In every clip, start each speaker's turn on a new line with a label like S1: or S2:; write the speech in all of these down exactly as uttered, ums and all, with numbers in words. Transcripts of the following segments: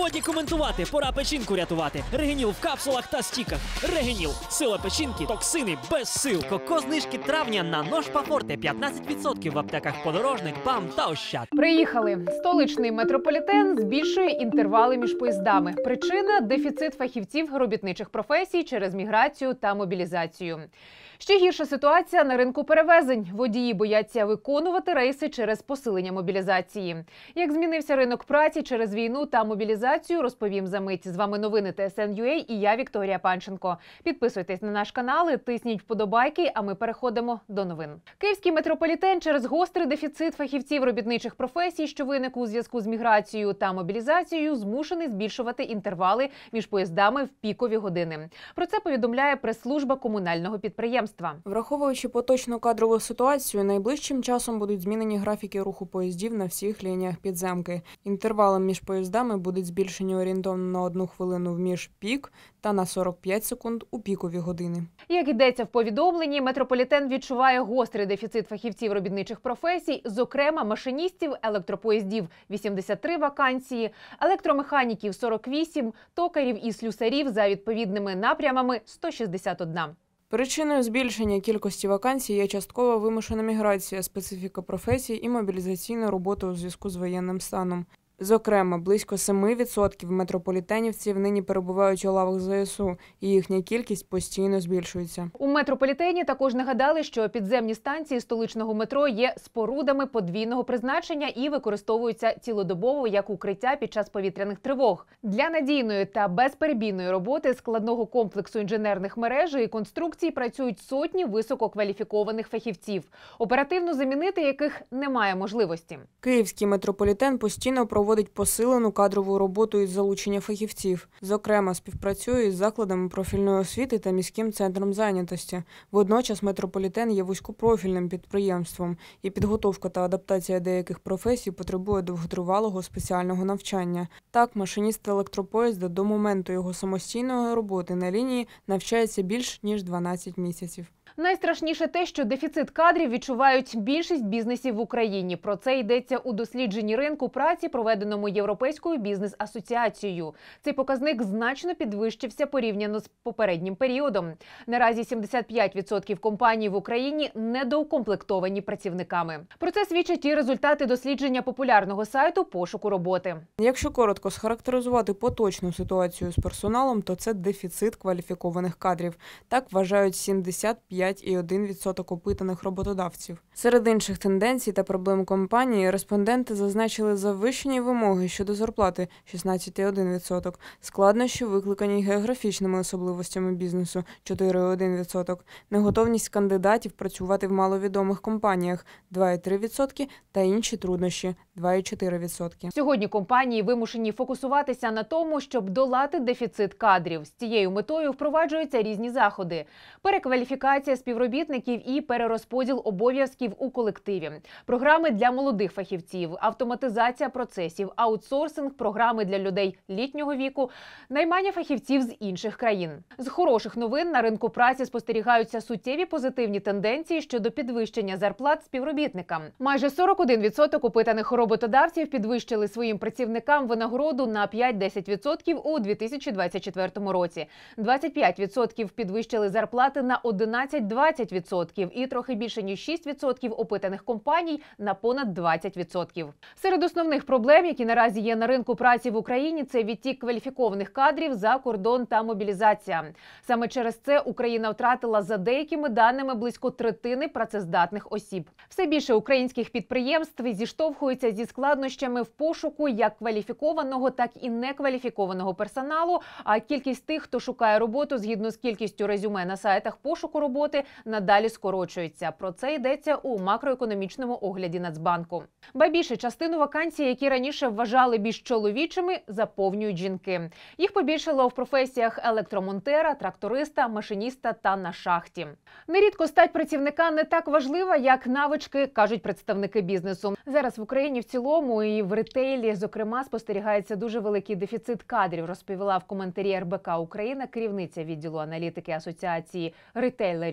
S1: Годі коментувати, пора печінку рятувати. Регеніл в капсулах та стіках. Регеніл – сила печінки, токсини без сил. Коко-знижки травня на Ношпа Форте п'ятнадцять відсотків в аптеках Подорожник, БАМ та Ощад.
S2: Приїхали. Столичний метрополітен збільшує інтервали між поїздами. Причина – дефіцит фахівців робітничих професій через міграцію та мобілізацію. Ще гірша ситуація на ринку перевезень. Водії бояться виконувати рейси через посилення мобілізації. Як змінився ринок праці через війну та мобілізацію, розповім за мить. З вами новини Т С Н Ю А і я, Вікторія Панченко. Підписуйтесь на наш канал і тисніть вподобайки, а ми переходимо до новин. Київський метрополітен через гострий дефіцит фахівців робітничих професій, що виник у зв'язку з міграцією та мобілізацією, змушений збільшувати інтервали між поїздами в пікові години. Про це повідомляє прес-служба комунального підприємства.
S3: Враховуючи поточну кадрову ситуацію, найближчим часом будуть змінені графіки руху поїздів на всіх лініях підземки. Інтервалом між поїздами будуть збільшені орієнтовно на одну хвилину в міжпік та на сорок п'ять секунд у пікові години.
S2: Як йдеться в повідомленні, метрополітен відчуває гострий дефіцит фахівців робітничих професій, зокрема машиністів електропоїздів – вісімдесят три вакансії, електромеханіків – сорок вісім, токарів і слюсарів за відповідними напрямами – сто шістдесят один.
S3: Причиною збільшення кількості вакансій є часткова вимушена міграція, специфіка професій і мобілізаційна робота у зв'язку з воєнним станом. Зокрема, близько семи відсотків метрополітенівців нині перебувають у лавах З С У, і їхня кількість постійно збільшується.
S2: У метрополітені також нагадали, що підземні станції столичного метро є спорудами подвійного призначення і використовуються цілодобово як укриття під час повітряних тривог. Для надійної та безперебійної роботи складного комплексу інженерних мереж і конструкцій працюють сотні висококваліфікованих фахівців, оперативно замінити яких немає можливості.
S3: Київський метрополітен постійно проводить Проводить посилену кадрову роботу із залучення фахівців. Зокрема, співпрацює із закладами профільної освіти та міським центром зайнятості. Водночас метрополітен є вузькопрофільним підприємством, і підготовка та адаптація деяких професій потребує довготривалого спеціального навчання. Так, машиніст електропоїзда до моменту його самостійної роботи на лінії навчається більш ніж дванадцять місяців.
S2: Найстрашніше те, що дефіцит кадрів відчувають більшість бізнесів в Україні. Про це йдеться у дослідженні ринку праці, проведеному Європейською бізнес-асоціацією. Цей показник значно підвищився порівняно з попереднім періодом. Наразі сімдесят п'ять відсотків компаній в Україні недоукомплектовані працівниками. Про це свідчать і результати дослідження популярного сайту пошуку роботи.
S3: Якщо коротко схарактеризувати поточну ситуацію з персоналом, то це дефіцит кваліфікованих кадрів. Так вважають сімдесят п'ять цілих один десятий відсоток опитаних роботодавців. Серед інших тенденцій та проблем компанії респонденти зазначили завищені вимоги щодо зарплати – шістнадцять цілих один десятий відсоток, складнощі, викликані географічними особливостями бізнесу – чотири цілих один десятий відсоток, неготовність кандидатів працювати в маловідомих компаніях – два цілих три десятих відсотка та інші труднощі – два цілих чотири десятих відсотка.
S2: Сьогодні компанії вимушені фокусуватися на тому, щоб долати дефіцит кадрів. З цією метою впроваджуються різні заходи – перекваліфікація співробітників і перерозподіл обов'язків у колективі, програми для молодих фахівців, автоматизація процесів, аутсорсинг, програми для людей літнього віку, наймання фахівців з інших країн. З хороших новин на ринку праці спостерігаються суттєві позитивні тенденції щодо підвищення зарплат співробітникам. Майже сорок один відсоток опитаних роботодавців підвищили своїм працівникам винагороду на п'ять-десять відсотків у дві тисячі двадцять четвертому році. двадцять п'ять відсотків підвищили зарплати на одинадцять-двадцять відсотків і трохи більше ніж шість відсотків опитаних компаній на понад двадцять відсотків. Серед основних проблем, які наразі є на ринку праці в Україні, це відтік кваліфікованих кадрів за кордон та мобілізація. Саме через це Україна втратила за деякими даними близько третини працездатних осіб. Все більше українських підприємств зіштовхуються зі складнощами в пошуку як кваліфікованого, так і некваліфікованого персоналу, а кількість тих, хто шукає роботу згідно з кількістю резюме на сайтах пошуку роботи, надалі скорочується. Про це йдеться у макроекономічному огляді Нацбанку. Ба більше, частину вакансій, які раніше вважали більш чоловічими, заповнюють жінки. Їх побільшало в професіях електромонтера, тракториста, машиніста та на шахті. Нерідко стать працівника не так важлива, як навички, кажуть представники бізнесу. Зараз в Україні в цілому і в ретейлі, зокрема, спостерігається дуже великий дефіцит кадрів, розповіла в коментарі Р Б К Україна керівниця відділу аналітики Асоціації ретейлерів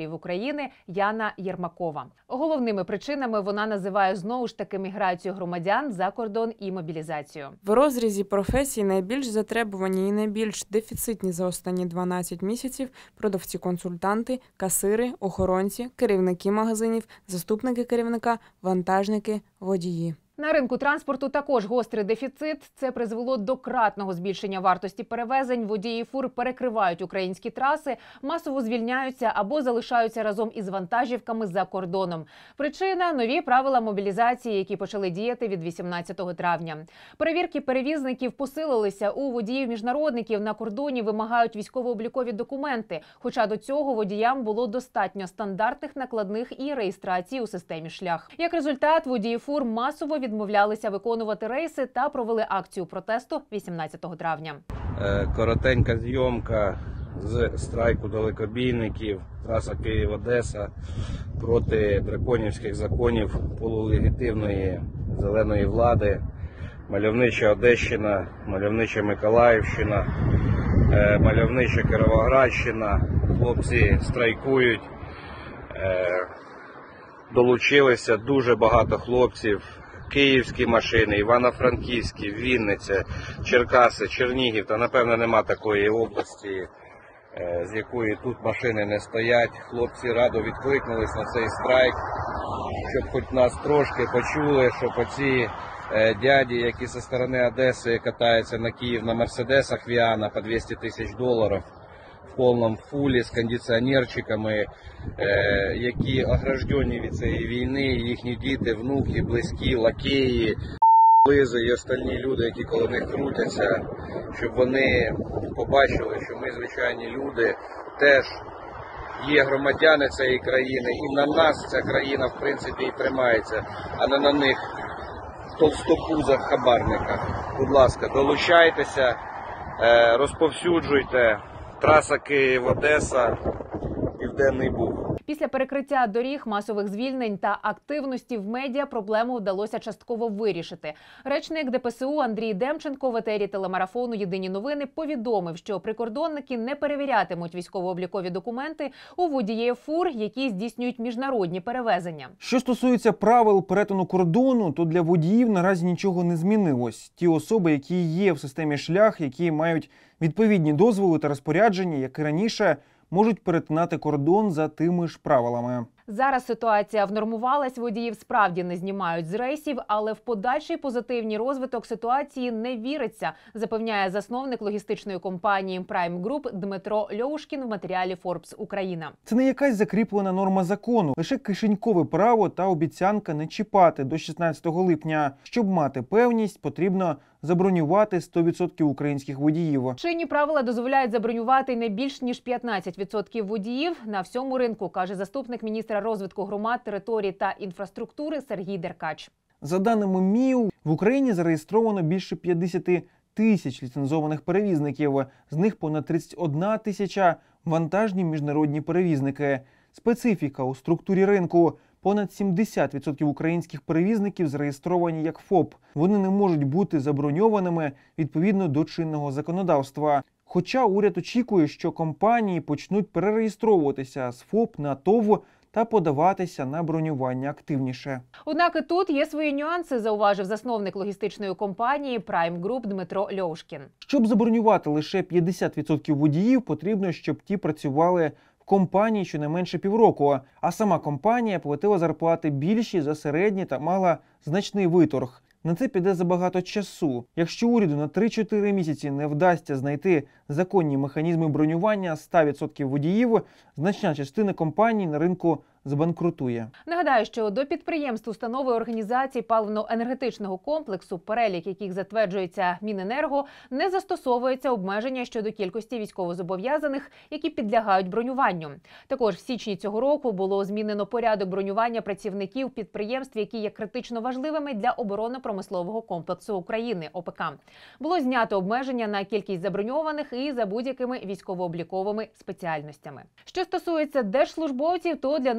S2: збройів України Яна Єрмакова. Головними причинами вона називає знову ж таки міграцію громадян за кордон і мобілізацію.
S3: В розрізі професій найбільш затребувані і найбільш дефіцитні за останні дванадцять місяців продавці-консультанти, касири, охоронці, керівники магазинів, заступники керівника, вантажники, водії.
S2: На ринку транспорту також гострий дефіцит. Це призвело до кратного збільшення вартості перевезень. Водії фур перекривають українські траси, масово звільняються або залишаються разом із вантажівками за кордоном. Причина – нові правила мобілізації, які почали діяти від вісімнадцятого травня. Перевірки перевізників посилилися. У водіїв-міжнародників на кордоні вимагають військово-облікові документи, хоча до цього водіям було достатньо стандартних накладних і реєстрації у системі «Шлях». Як результат, водії фур масово від відмовлялися виконувати рейси та провели акцію протесту вісімнадцятого травня.
S4: Коротенька зйомка з страйку далекобійників, траса Київ-Одеса проти драконівських законів полулегітимної зеленої влади. Мальовнича Одещина, мальовнича Миколаївщина, мальовнича Кіровоградщина. Хлопці страйкують. Долучилися дуже багато хлопців. Київські машини, Івано-Франківські, Вінниця, Черкаси, Чернігів. Та, напевно, нема такої області, з якої тут машини не стоять. Хлопці радо відкликнулись на цей страйк, щоб хоч нас трошки почули, щоб оці дяді, які зі сторони Одеси катаються на Київ на мерседесах Віана по двісті тисяч доларів, в повному фулі, з кондиціонерчиками, е, які ограждені від цієї війни, їхні діти, внуки, близькі, лакеї, лизи і остальні люди, які коло них крутяться, щоб вони побачили, що ми, звичайні люди, теж є громадяни цієї країни, і на нас ця країна, в принципі, і тримається, а не на них в товстопузах хабарниках. Будь ласка, долучайтеся, е, розповсюджуйте. Траса Київ-Одеса, Південний Буг.
S2: Після перекриття доріг, масових звільнень та активності в медіа проблему вдалося частково вирішити. Речник Де Пе Се У Андрій Демченко в етері телемарафону «Єдині новини» повідомив, що прикордонники не перевірятимуть військово-облікові документи у водіїв фур, які здійснюють міжнародні перевезення.
S5: Що стосується правил перетину кордону, то для водіїв наразі нічого не змінилось. Ті особи, які є в системі «Шлях», які мають відповідні дозволи та розпорядження, як і раніше, можуть перетинати кордон за тими ж правилами.
S2: Зараз ситуація внормувалась, водіїв справді не знімають з рейсів, але в подальший позитивний розвиток ситуації не віриться, запевняє засновник логістичної компанії Prime Group Дмитро Льовушкін в матеріалі Forbes Україна.
S5: Це не якась закріплена норма закону, лише кишенькове право та обіцянка не чіпати до шістнадцятого липня. Щоб мати певність, потрібно забронювати сто відсотків українських водіїв.
S2: Чинні правила дозволяють забронювати не більш ніж п'ятнадцять відсотків водіїв на всьому ринку, каже заступник міністра розвитку громад, територій та інфраструктури Сергій Деркач.
S5: За даними Ем І У, в Україні зареєстровано більше п'ятдесят тисяч ліцензованих перевізників. З них понад тридцять одна тисяча – вантажні міжнародні перевізники. Специфіка у структурі ринку – понад сімдесят відсотків українських перевізників зареєстровані як ФОП. Вони не можуть бути заброньованими відповідно до чинного законодавства. Хоча уряд очікує, що компанії почнуть перереєстровуватися з ФОП на ТОВ та подаватися на бронювання активніше.
S2: Однак і тут є свої нюанси, зауважив засновник логістичної компанії Prime Group Дмитро Льовушкін.
S5: Щоб забронювати лише п'ятдесят відсотків водіїв, потрібно, щоб ті працювали в компанії щонайменше півроку, а сама компанія платила зарплати більші за середні та мала значний виторг. На це піде забагато часу. Якщо уряду на три-чотири місяці не вдасться знайти законні механізми бронювання ста відсотків водіїв, значна частина компаній на ринку збанкрутує.
S2: Нагадаю, що до підприємств, установи, організацій паливно-енергетичного комплексу, перелік яких затверджується Міненерго, не застосовується обмеження щодо кількості військовозобов'язаних, які підлягають бронюванню. Також в січні цього року було змінено порядок бронювання працівників підприємств, які є критично важливими для оборонно-промислового комплексу України – О Пе Ка. Було знято обмеження на кількість заброньованих і за будь-якими військово-обліковими спеціальностями. Що стосується держслужбовців, то для них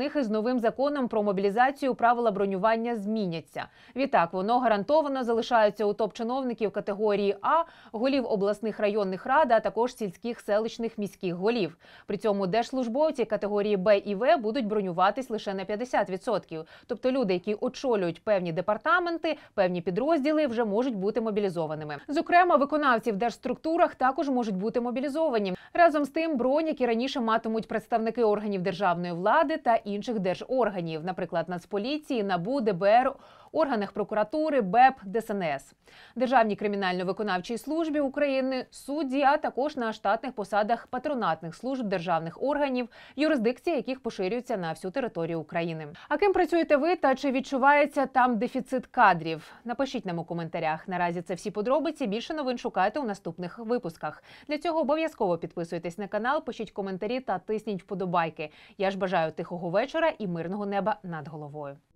S2: них із новим законом про мобілізацію правила бронювання зміняться. Відтак, воно гарантовано залишається у топ-чиновників категорії А, голів обласних районних рад, а також сільських, селищних, міських голів. При цьому держслужбовці категорії Б і В будуть бронюватись лише на п'ятдесят відсотків. Тобто люди, які очолюють певні департаменти, певні підрозділи, вже можуть бути мобілізованими. Зокрема, виконавці в держструктурах також можуть бути мобілізовані. Разом з тим, бронь, які раніше матимуть представники органів державної влади та інших держорганів, наприклад, Нацполіції, НАБУ, ДБР, органах прокуратури, БЕП, ДСНС, Державній кримінально-виконавчій службі України, судді, а також на штатних посадах патронатних служб державних органів, юрисдикції яких поширюються на всю територію України. А ким працюєте ви та чи відчувається там дефіцит кадрів? Напишіть нам у коментарях. Наразі це всі подробиці. Більше новин шукайте у наступних випусках. Для цього обов'язково підписуйтесь на канал, пишіть коментарі та тисніть вподобайки. Я ж бажаю тихого вечора і мирного неба над головою.